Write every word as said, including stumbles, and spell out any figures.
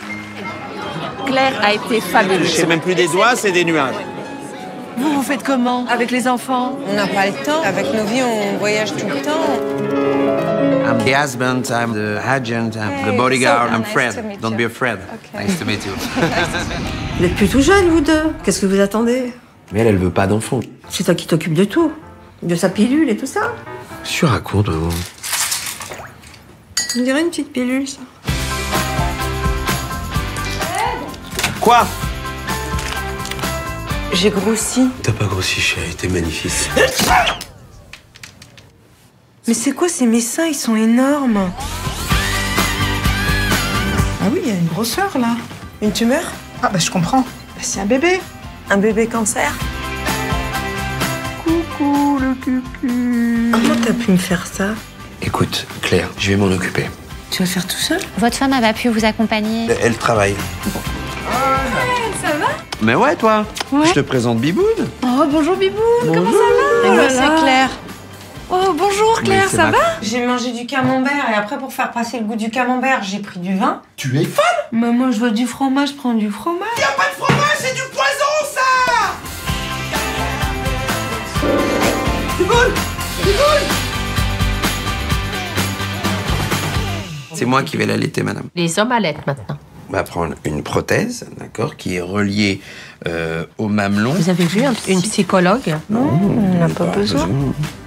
Claire a été fabuleuse. C'est même plus des doigts, c'est des nuages. Vous, vous faites comment avec les enfants? On n'a pas le temps. Avec nos vies, on voyage tout le temps. I'm the husband, I'm the agent, I'm the bodyguard, I'm Fred. Don't be afraid. Nice to meet you. Vous n'êtes plus tout jeune, vous deux. Qu'est-ce que vous attendez? Mais elle, elle veut pas d'enfant. C'est toi qui t'occupes de tout. De sa pilule et tout ça. Je raconte, maman. On dirait une petite pilule, ça. Quoi? J'ai grossi. T'as pas grossi, chérie, t'es magnifique. Mais c'est quoi ces mes seins? Ils sont énormes. Ah oui, il y a une grosseur, là. Une tumeur? Ah bah je comprends. Bah, c'est un bébé. Un bébé cancer? Coucou, le cucu. Comment t'as pu me faire ça? Écoute, Claire, je vais m'en occuper. Tu vas faire tout seul? Votre femme n'a pas pu vous accompagner. Elle travaille. Ça va? Mais ouais, toi. Ouais. Je te présente Biboune. Oh, bonjour Biboune, Bonjour. comment ça va? Oh là C'est là. Claire. Oh, bonjour Claire, Oui, c'est ça ma- va? J'ai mangé du camembert et après, pour faire passer le goût du camembert, j'ai pris du vin. Tu es folle? Mais moi, je veux du fromage, je prends du fromage. Y a pas de fromage, c'est du poison, ça! Biboune! Biboune! C'est moi qui vais l'allaiter, madame. Les hommes allaitent maintenant. On va prendre une prothèse, d'accord, qui est reliée euh, au mamelon. Vous avez vu un- une psychologue? Non, on n'a pas besoin. besoin.